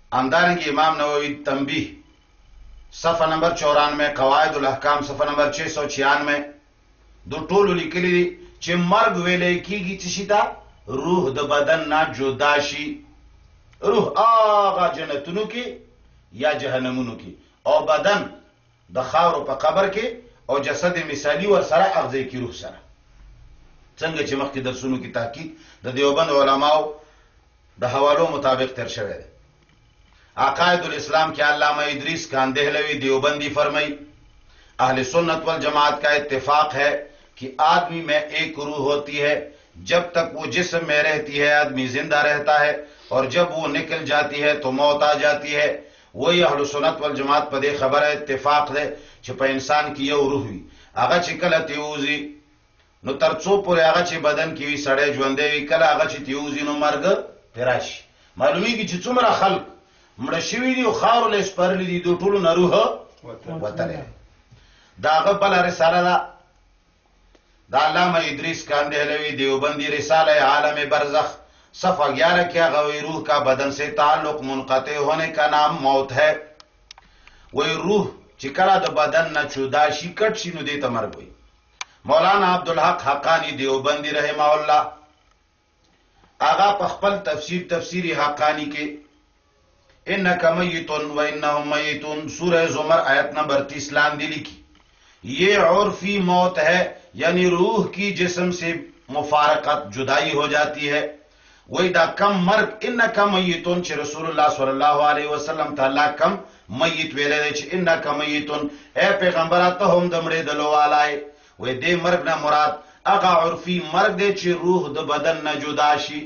हमदारंगी इमाम नववी तंबीह सफ़ा नंबर 94, कवायदुल अहकाम सफ़ा नंबर 696 दो टोलू लिखली दी چې مرګ ویلې کیږي چې شي روح د بدن نه جدا شي. روح آغا جنتونو کې یا جهنمونو کې، او بدن د خاورو په قبر کې، او جسد مثالی ور سره اغزی کی روح سره. څنګه چې مخکې درسونو کې تحقیق د دیوبند علماو د حوالو مطابق تر شوی دی. عقائد الاسلام کے علامہ ادریس کاندہلوی دیوبندی فرمائی اہل سنت والجماعت کا اتفاق ہے کہ آدمی میں ایک روح ہوتی ہے، جب تک وہ جسم میں رہتی ہے آدمی زندہ رہتا ہے، اور جب وہ نکل جاتی ہے تو موت آ جاتی ہے. وہی اہل سنت والجماعت پدے خبر ہے اتفاق ہے چې په انسان کې یو روح وي، هغه چې کله تیوزي نو ترڅو پورې هغه چې بدن کې وي سړی ژوندی وي، کله هغه چې تیوزي نو مرګ راشي. معلومیږي چې څومره خلق مړه شوي دي او خاورو له سپارلي دي، دو ټولو نه روح وتلی. د هغه بله رساله ده د علامه ادریس کاندهلوی دیوبندی رساله عالم برزخ صفحہ 11 کے غوی روح کا بدن سے تعلق منقطع ہونے کا نام موت ہے. وہی روح چکلا د بدن نہ جدا شي کټ شي نو دې ته مرګ وي. مولانا عبدالحق حقانی دیوبندی رحمہ اللہ آغا په خپل تفسیر حقانی کے انکا میتون و انہم میتون سورہ زمر آیت نمبر 30 لاندی لکھی. یہ عرفی موت ہے، یعنی روح کی جسم سے مفارقت جدائی ہو جاتی ہے. وہی دا کم مرگ انکا میتون چھ رسول اللہ صلی اللہ علیہ وسلم تعالی کم میت ویلے دے چھ انکا میتون اے پیغمبرات ہم دمڑے دلو آلائے. وہی دے مرگ نا مراد اگا عرفی مرگ دے چھ روح دا بدن نا جدا شی.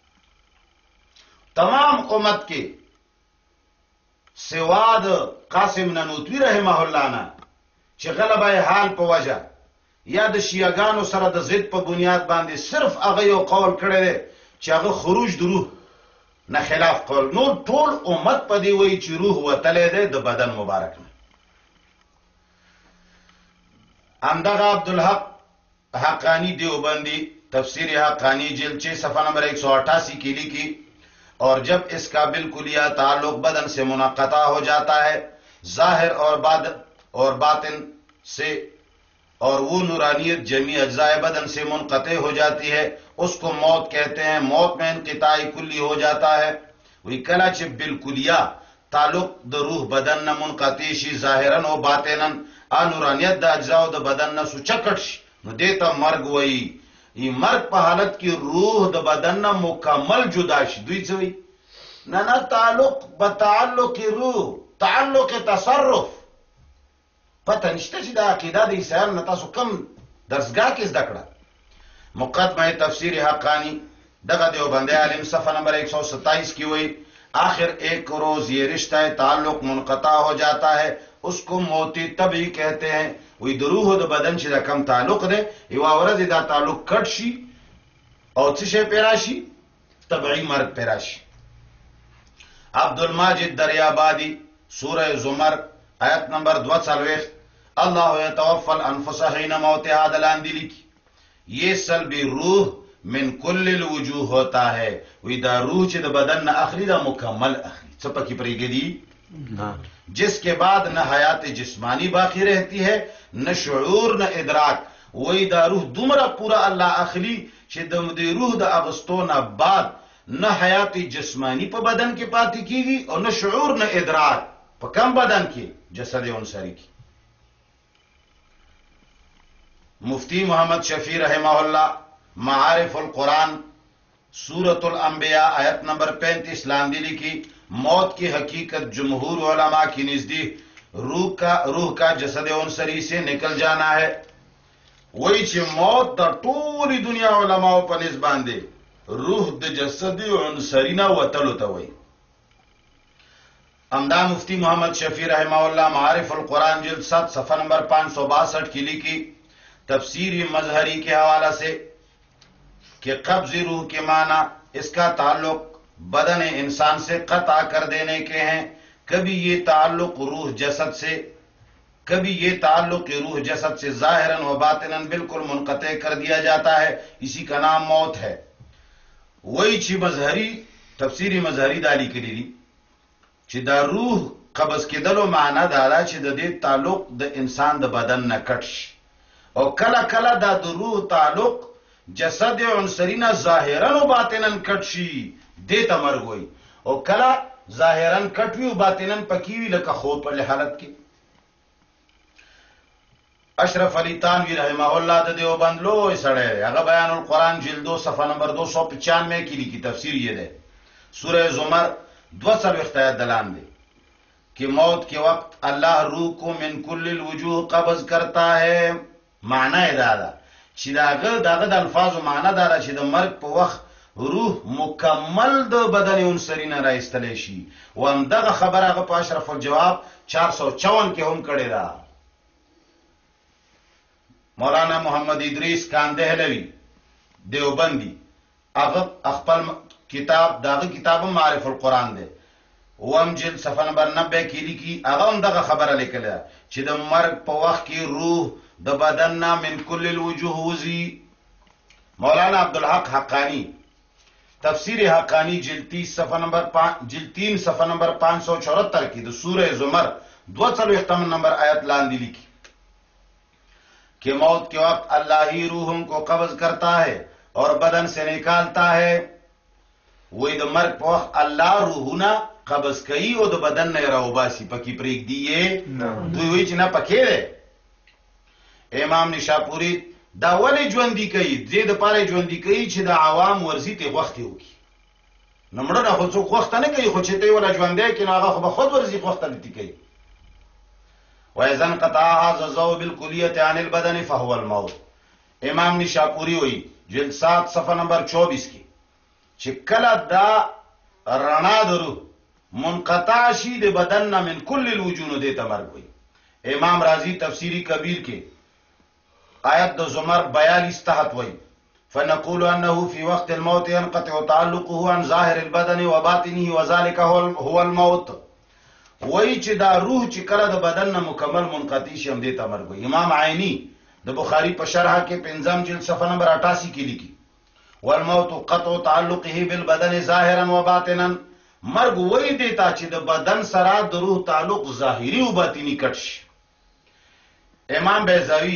تمام امت کے سواد قاسم ننوتوی رحمه الله نه چې غلبه حال په وجه یا د شیعاګانو سره د ضد په بنیاد باندې صرف هغه یو قول کړی دی چې هغه خروج د روح نه خلاف قول. نور ټول امت په دی وایي چې روح وتلی دی د بدن مبارک نه. همدغه عبدالحق حقانی دیوبندی تفسیر حقانی جلد 6 صفحہ نمبر 188 کی لکھی اور جب اس کا بالکلیہ تعلق بدن سے منقطع ہو جاتا ہے ظاہر اور باطن سے، اور وہ نورانیت جمیع اجزائے بدن سے منقطع ہو جاتی ہے، اس کو موت کہتے ہیں. موت میں انقطاع کلی ہو جاتا ہے. وہی کلا چھ بالکلیہ تعلق د روح بدن نہ منقطع شی ظاہرن و باطنن ا نورانیت د اجزاء د بدن نہ سچکٹ شی نو دیتا مرگ وئی. یہ مرگ په حالت کی روح د بدن نہ مکمل جدا شي. دوی څه وی نه تعلق بتعلق روح تعلق تصرف. پتہ نشته چې دا عقیده د عیسایانو نه تاسو کم درسګاه کې زده کړه. مقدمه تفسیر حقانی دغه دیوبندی عالم صفحہ نمبر 127 کی وئی آخر ایک روز یہ رشتہ تعلق منقطع ہو جاتا ہے، اس کو موتی طبعی کہتے ہیں. وی د روح د بدن چې دا کم تعلق ده یو ورځ دا تعلق کټ شي او څه شی پیرا شي طبعی مرګ پیرا شي. عبدالماجد دریابادی سورہ زمر آیت نمبر 42 اللہ یتوفى الانفس حین موتها دلاندی لکی یہ سلب روح من کل الوجوه ہوتا ہے. وی دا روح چې د بدن نه اخری دا مکمل اخری څه پکې پرېږدي جس کے بعد نہ حیات جسمانی باقی رہتی ہے نہ شعور نہ ادراک. وہی دا روح دومره پورا اللہ اخلی چې د روح د اغستو نه بعد نہ حیات جسمانی په بدن کې پاتې کیږي او نہ شعور نہ ادراک په کم بدن کې جسد انصاری کی. مفتی محمد شفیع رحمہ اللہ معارف القرآن سورة الانبیاء آیت نمبر 35 لاندی لکھی موت کی حقیقت جمہور علماء کی نزدیک روح کا جسد انصری سے نکل جانا ہے. وہی چې موت دا ټولی دنیا علماء په نسبت باندې روح د جسد انصری نه وتلو ته وایي. امدا مفتی محمد شفیع رحمہ اللہ معارف القرآن جلد 7 صفحہ نمبر 562 کی لکھی تفسیر مظہری کے حوالہ سے کہ قبض روح کے معنی اس کا تعلق بدن انسان سے قطع کر دینے کے ہیں. کبھی یہ تعلق روح جسد سے ظاہراً و باطناً بالکل منقطع کر دیا جاتا ہے، اسی کا نام موت ہے. وہی چی مظہری تفسیری مظہری دالی کری دی چې دا روح قبض کېدلو معنا دا ده چې د دې تعلق د انسان د بدن نه کټ شي او کله کله دا د روح تعلق جسد عنصری نه ظاهرا او باطنا کټ شي دې ته مرګ وایي او کله ظاهرا کټ وي او باطنا پکې وي لکه خوب په حالت کې. اشرف علی تانوی رحمه الله د دیوبند لوی سړی دی، هغه بیان القرآن جلد 2 صفحه نمبر 295 کې لیکي، تفسیر یې ده سورہ زمر 2 آیت دلان دے کہ موت کے وقت اللہ روح کو من کل الوجوہ قبض کرتا ہے. معنی دادا چې داغه د الفاظ معنی دادا چې د مرګ په وخت روح مکمل د بدن عنصری نه راایستلی شي و هم دغه خبره هغه په اشرف الجواب 454 کې هم کړې ده. مولانا محمد ادریس کاندهلوی دیوبندی هغه خپل کتاب داغه کتاب معرف القرآن ده وم جلد صفحه نمبر 90 کې لیکي، هغه هم دغه خبره لیکله چې د مرګ په وخت کې روح د بدن نه من کل الوجوه وزي. مولانا عبدالحق حقانی تفسیر حقانی جلد 3 صفحه نمبر 574 کې د سورہ زمر 2 نمبر آیت لاندې لیکي کہ موت کے وقت اللہ ہی روحوں کو قبض کرتا ہے اور بدن سے نکالتا ہے. وہی د مرگ په وخت الله روحونه قبض کوي او د بدن نه راوباسي، پکې پرېږدي یې دوی وایي چې نه پکې دی. امام نشاپوري دا ولې ژوندي کوي؟ دې دپاره ژوندي کوي چې د عوام ورزي ته غوښتې وکړي. نو مړه خو څوک غوښته نه کوي، خو چې ته یې وله ژوندی کړي نو هغه خو به خود ورزي غوښته دې کوي. وَإِذَا انْقَطَعَ هَذَا الضَّوْءُ بِالْكُلِّيَّةِ عَنِ الْبَدَنِ فَهُوَ الْمَوْتُ. امام نشاپوری وایي جلد 7 صفحه نمبر 24 کې چې کله دا رڼا د روح منقطع شي د بدن نه من کل الوجوه دې ته مرګ وایي. امام رازی تفسیری کبیر کې آیت د زمر 42 تحت وایي فنقول انه في وقت الموت ينقطع تعلقه عن ظاهر البدن وباطنه وذلك هو الموت. وایي چې دا روح چې کله د بدن نه مکمل منقطع شي هم دې ته مرګ وایي. امام عینی د بخاری په شرح کې 5 جلد صفحه نمبر 88 کې لیکي والموت قطع تعلقه بالبدن ظاهرا وباطنا. مرګ وایي دې ته چې د بدن سره د روح تعلق ظاهري او باطني کټ شي. امام بیضاوی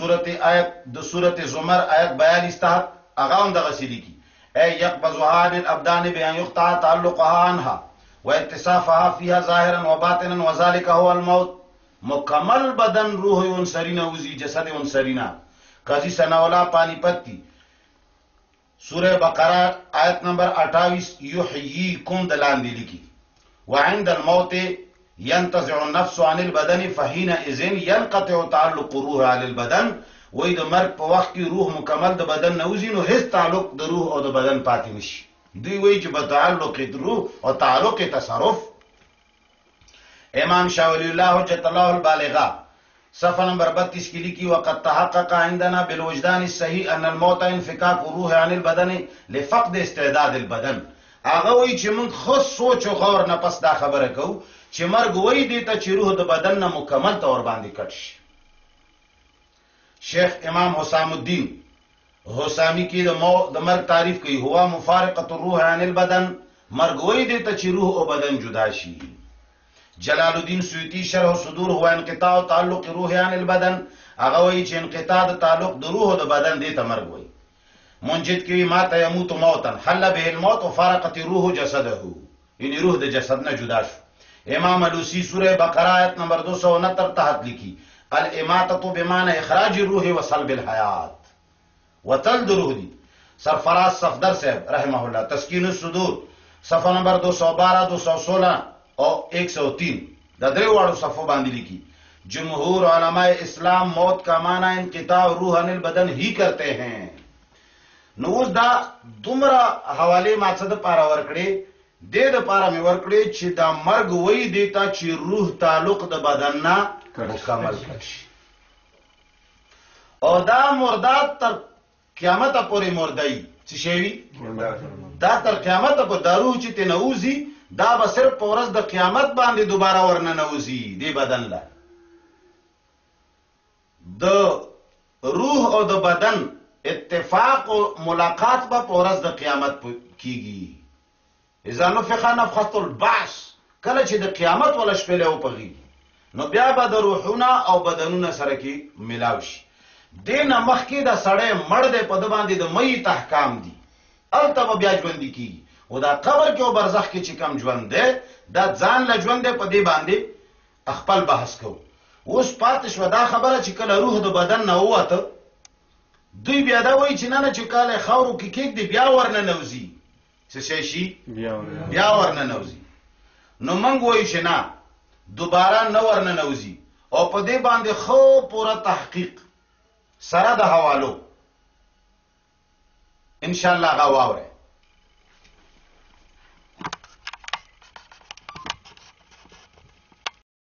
د سورۃ زمر آیت 42 تحت هغه هم دغسې لیکي ای یقبضها للابدان بان يقطع تعلقها عنها واتصافها فيها ظاهرا وباطنا وذلك هو الموت. مکمل بدن روح عنصری نه وزي، جسد عنصری نه. قاضی ثناءاللہ پانی پتی سورہ بقرہ آیت نمبر 28 یحییکم دلاندې لیکي وعند الموت ينتزع النفس عن البدن فحينئذ ينقطع تعلق الروح عن البدن. وای د مرګ په وخت کې روح مکمل د بدن نه وزي نو هیڅ تعلق د روح او د بدن پاتې نشي. دوی وایي چې په تعلق د روح او تعلق تصرف. امام شاه ولی الله حجت الله البالغه صفحه نمبر 32 کې لیکي وقد تحقق عندنا بالوجدان الصحيح ان الموت انفكاك الروح عن البدن لفقد استعداد البدن. هغه وایي چې موږ خو سوچ او غور نه پس دا خبره کوو چې مرګ وایي دې ته چې روح د بدن نه مکمل طور باندې کټ شي. شیخ امام حسام الدین حسامی کې د مرګ تعریف کوي هو مفارقه الروح عن البدن. مرګ وایي دې ته چې روح او بدن جدا شي. جلال الدین سیوطی شرح صدور هو انقطاع تعلق روح عن البدن. هغه وایي چې انقطاع د تعلق د روح او د بدن دې ته مرګ وایي. منجد کې ما ته يموت موتا حل به الموت وفارقت الروح جسده، یعنی روح د جسد نه جدا شو. امام علوسی سورہ بقرہ آیت نمبر 269 تحت لیکي الاماتة بمعنى اخراج الروح وصلب الحیات. وتل د روح دی سرفراز صفدر صاحب رحمه الله تسکین الصدور صفحه نمبر 212 216 اور 103 دا درې واړو صفو باندې لیکي جمهور علماء اسلام موت کا معنی انقطاع روح عن البدن ہی کرتے ہیں. نو دا دومره حواله ما څه د پاره ورکړي دې د پاره مې ورکړي چې دا مرګ وایي دې ته چې روح تعلق د بدن نه مکمل کړي او دا مرداد تر قیامت پورې مردای څه شي دا تر قیامت پورې دا روح چې ته نوځي دا به صرف په ورځ د قیامت باندې دوباره ورنه نوځي دې بدن لا. د روح او د بدن اتفاق او ملاقات به په ورځ د قیامت کیږي. اذا نفخ نفخة البعث کله چې د قیامت ولا شپې له وپغي نو بیا به د روحونه او بدنونه سره کې ملاو شي. دینه مخکې د سړی مړ دی په د باندې د میت احکام دي هلته به بیا ژوندي کېږي او دا قبر کې او برزخ کې چې کم ژوند دی دا ځان له ژوند دی په دې باندې خپل بحث کوو. اوس پاتې شوه دا خبره چې کله روح د بدن نه ووته دوی بیا دا وایي چې نه چې کله خاورو کې کېږدي بیا ورننوځي څه شي بیا ورننوځي. نو موږ وایو چې نه دوباره نه ورننوځي او په دې باندې خو پوره تحقیق سره د حوالو ان شاء الله غواوره